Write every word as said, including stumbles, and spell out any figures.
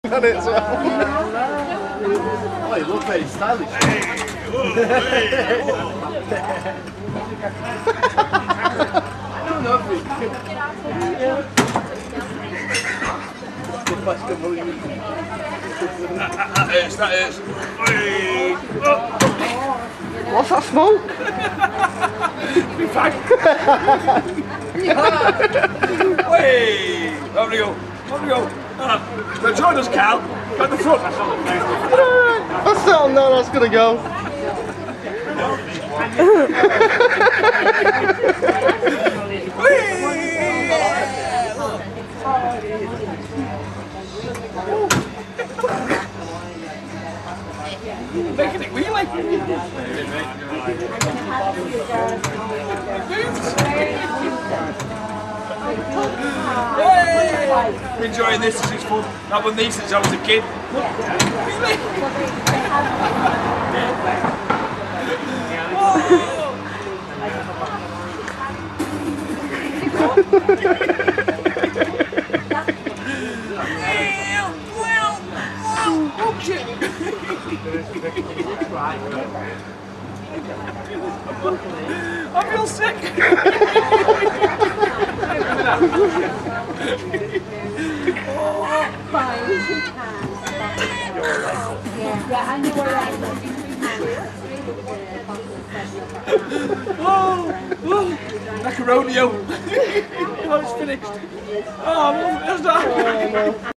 On it as well. Oh, you look very stylish. Hey, oh, hey, oh. I don't know if that is, that is. Hey, oh. What's that smoke? Be fine. Hey, over we go, over we go. Uh, now join us, Cal. At the front. That's not no, that's gonna go. Making it wheelie. Hey! Enjoying this, this is fun. Not one of these since I was a kid. Really? Oh shit! I feel sick! Oh, oh, like a rodeo. Oh, it's finished. Oh, that's not.